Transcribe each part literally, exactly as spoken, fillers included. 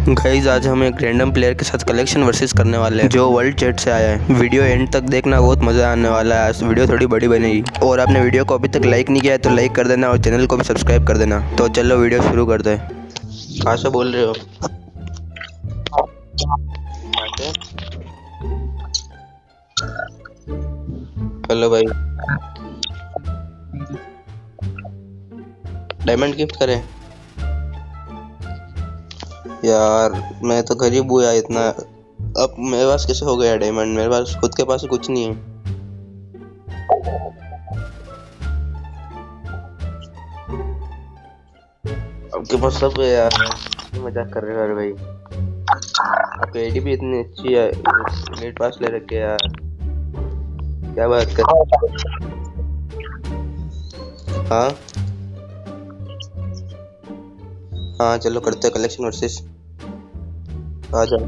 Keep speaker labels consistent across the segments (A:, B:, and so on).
A: Guys आज हम एक रैंडम प्लेयर के साथ कलेक्शन वर्सेस करने वाले हैं जो वर्ल्ड चैट से आया है। वीडियो एंड तक देखना, बहुत मजा आने वाला है। आज वीडियो थोड़ी बड़ी बनेगी और आपने वीडियो को अभी तक लाइक नहीं किया है तो लाइक कर देना और चैनल को भी सब्सक्राइब कर देना। तो चलो वीडियो शुरू करते हैं। कहाँ से बोल रहे हो? हेलो भाई, डायमंड गिफ्ट करें यार। मैं तो गरीब हूँ यार इतना। अब मेरे पास कैसे हो गया डायमंड? मेरे पास खुद के पास कुछ नहीं है। आपके पास सब है यार, मजाक कर रहे हो यार भाई। आपकी आईडी भी इतनी अच्छी है, नेट पास ले रखे यार, क्या बात कर। हाँ हाँ चलो करते हैं कलेक्शन वर्सेस। आ जाओ,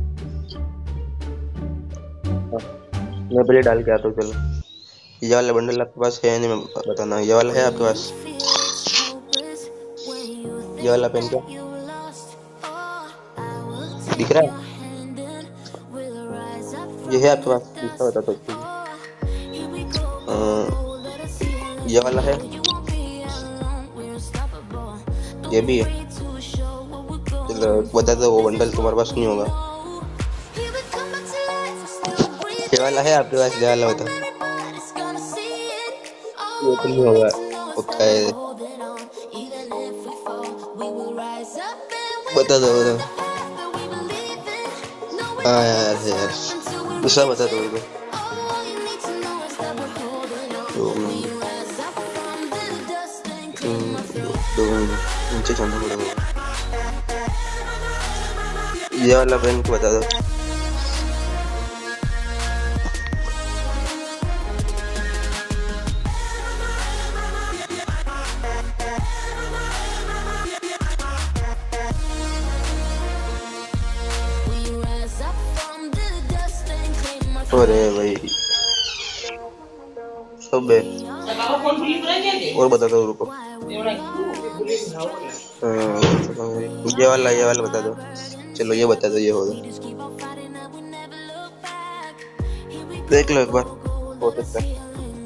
A: मैं पहले डाल के आता हूँ। चलो ये वाला बंडल आपके पास है नहीं? मैं बताना, ये वाला है आपके पास? ये वाला पेन क्या दिख रहा है? ये है आपके पास? दूसरा बता दो। ये वाला है? ये भी है? चलो बता दो, वो बंडल तुम्हारे पास नहीं होगा। ये वाला है आपके पास? ये वाला बता। ये तो नहीं होगा। ओके बता दो, बता। हाँ यार है यार, दूसरा बता दो। नीचे जाना पड़ेगा। ये वाला पेन को बता दो। अरे भाई सब है। और बता दो, रुको। ये वाला ये वाला बता दो। चलो ये बता दो, ये होगा। देख लो एक बार, हो सकता है।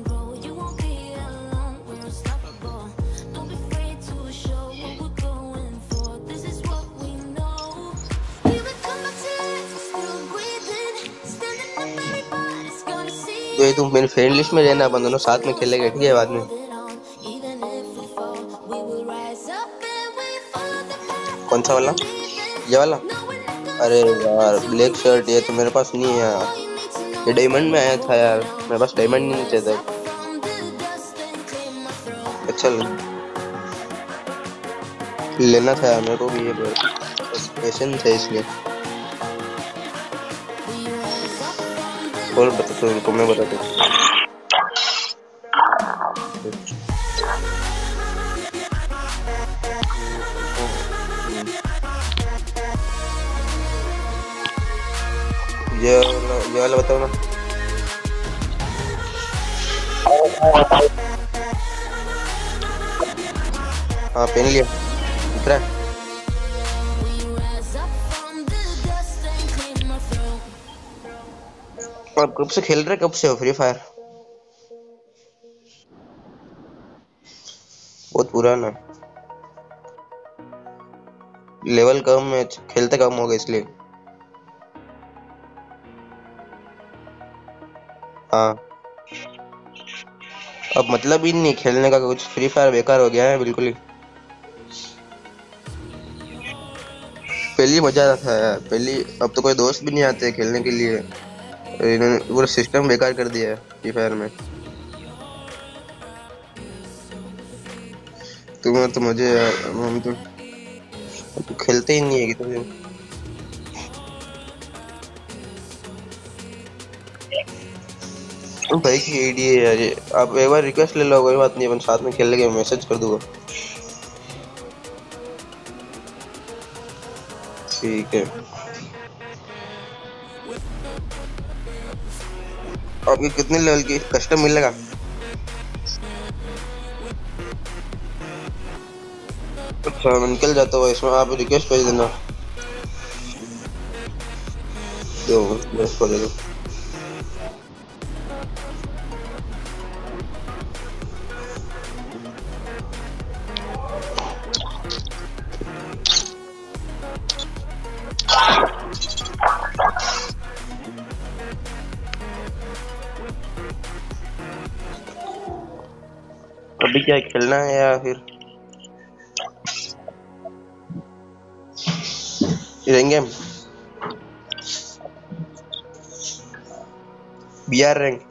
A: तो ये तुम मेरी फ्रेंड लिस्ट में रहना, अपन दोनों साथ में खेलेंगे, ठीक है? बाद में कौन सा वाला? ये वाला? अरे यार ब्लैक शर्ट, ये तो मेरे पास नहीं है यार। ये डायमंड में आया था यार, मेरे पास डायमंड नहीं थे तब। अच्छा लेना था यार मेरे को भी, ये पैसे नहीं थे इसलिए। और बता दो उनको, मैं बता दूँ। ये वाला ये वाला बताओ ना। हाँ पहन लिया, दिख रहा है? और कब से खेल रहे, कब से हो फ्री फायर? बहुत पुराना। लेवल कम है, खेलते कम हो गए इसलिए। हाँ अब मतलब ही नहीं खेलने का कुछ, फ्री फायर बेकार हो गया है बिल्कुल ही। पहले मजा आता था यार, पहले। अब तो कोई दोस्त भी नहीं आते खेलने के लिए, इन्होंने पूरा सिस्टम बेकार कर दिया है फ्री फायर में। तुम्हें तो मुझे यार, हम तो, तो खेलते ही नहीं है कि तुम। भाई की आईडी है यार ये, आप एक बार रिक्वेस्ट ले लो, कोई बात नहीं, अपन साथ में खेल लेंगे। मैसेज कर दूंगा, ठीक है? आपके कितने लेवल की कस्टम मिलेगा? अच्छा मैं निकल जाता हूँ इसमें, आप रिक्वेस्ट भेज देना। जो बस को ले लो। अभी क्या खेलना है या फिर रहेंगे हम बी आर रैंक?